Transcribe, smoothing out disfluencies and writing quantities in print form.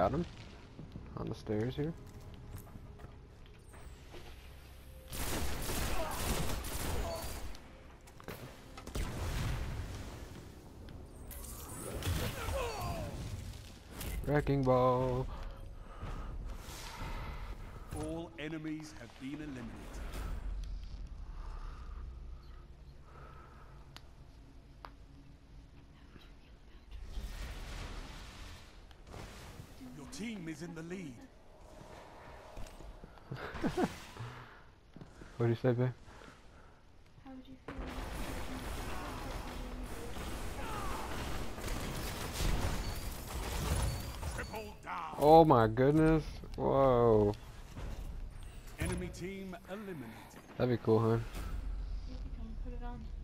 got him. On the stairs here. Wrecking ball. All enemies have been eliminated. Your team is in the lead. What do you say, babe? How would you feel? Triple down. Oh my goodness. Whoa. Enemy team eliminated. That'd be cool, huh? You can put it on.